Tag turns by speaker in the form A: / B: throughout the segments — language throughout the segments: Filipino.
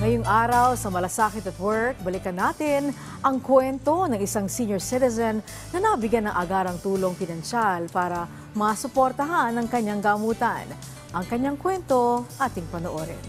A: Ngayong araw sa Malasakit at Work, balikan natin ang kwento ng isang senior citizen na nabigyan ng agarang tulong pinansyal para masuportahan ang kanyang gamutan. Ang kanyang kwento, ating panoorin.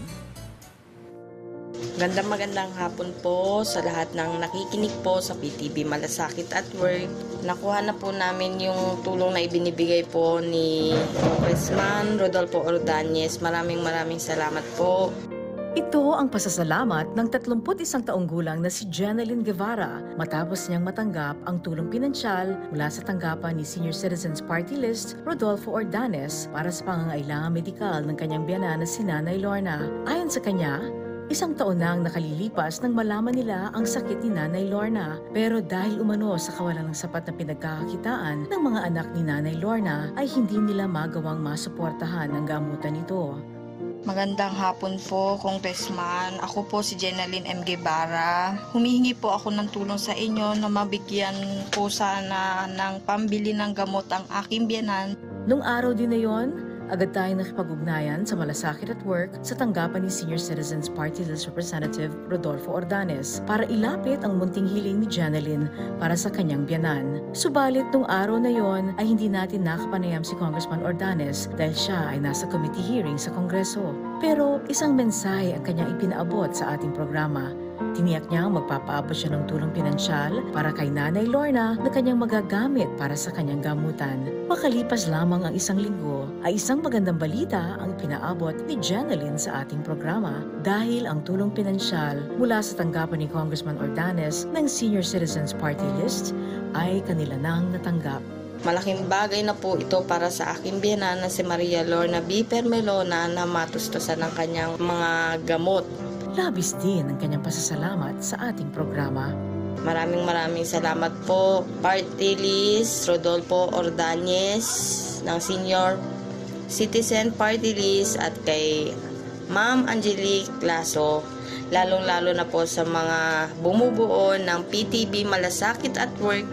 B: Magandang hapon po sa lahat ng nakikinig po sa PTV Malasakit at Work. Nakuha na po namin yung tulong na ibinibigay po ni Congressman Rodolfo Ordonez. Maraming salamat po.
A: Ito ang pasasalamat ng 31 taong gulang na si Jeneline Guevara matapos niyang matanggap ang tulong pinansyal mula sa tanggapan ni Senior Citizens Party List Rodolfo Ordonez para sa pangangailangang medikal ng kanyang biyanan na si Nanay Lorna. Ayon sa kanya, 1 taon na ang nakalilipas nang malaman nila ang sakit ni Nanay Lorna. Pero dahil umano sa kawalan ng sapat na pinagkakakitaan ng mga anak ni Nanay Lorna ay hindi nila magawang masuportahan ang gamutan nito.
B: Magandang hapon po, Congressman. Ako po si Jeneline M. Guevara. Humihingi po ako ng tulong sa inyo na mabigyan po sana ng pambili ng gamot ang aking biyanan.
A: Nung araw din na yon, agad tayong nakipag-ugnayan sa Malasakit at Work sa tanggapan ni Senior Citizens Party List Representative Rodolfo Ordonez para ilapit ang munting hiling ni Jeneline para sa kanyang biyanan. Subalit nung araw na yon ay hindi natin nakapanayam si Congressman Ordonez dahil siya ay nasa committee hearing sa Kongreso. Pero isang mensahe ang kanyang ipinaabot sa ating programa. Tiniyak niyang magpapaabot siya ng tulong pinansyal para kay Nanay Lorna na kanyang magagamit para sa kanyang gamutan. Makalipas lamang ang 1 linggo ay isang magandang balita ang pinaabot ni Jeneline sa ating programa dahil ang tulong pinansyal mula sa tanggapan ni Congressman Ordonez ng Senior Citizens Party List ay kanila nang natanggap.
B: Malaking bagay na po ito para sa aking biyanan na si Maria Lorna B. Permelona na matustusan ng kanyang mga gamot.
A: Labis din ang kanyang pasasalamat sa ating programa.
B: Maraming salamat po, Party List Rodolfo Ordonez ng Senior Citizen Party List at kay Ma'am Angelique Lasso, lalong-lalo na po sa mga bumubuo ng PTV Malasakit at Work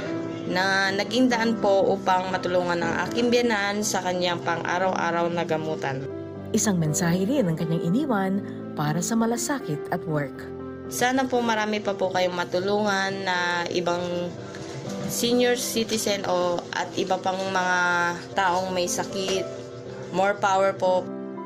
B: na naging daan po upang matulungan ang aking biyanan sa kanyang pang-araw-araw na gamutan.
A: Isang mensahe rin ang kanyang iniwan para sa Malasakit at Work.
B: Sana po marami pa po kayong matulungan na ibang senior citizen at iba pang mga taong may sakit. More power po.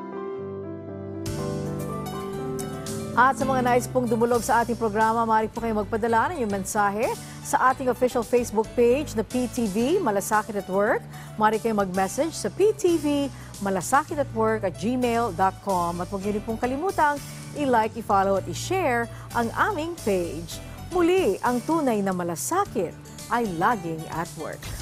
A: At sa mga nais pong dumulog sa ating programa, maaari po kayo magpadala ng inyong mensahe sa ating official Facebook page na PTV Malasakit at Work. Maaari kayo mag-message sa PTV malasakitatwork@gmail.com at huwag niyo rin pong kalimutang i-like, i-follow at i-share ang aming page. Muli, ang tunay na malasakit ay laging at work.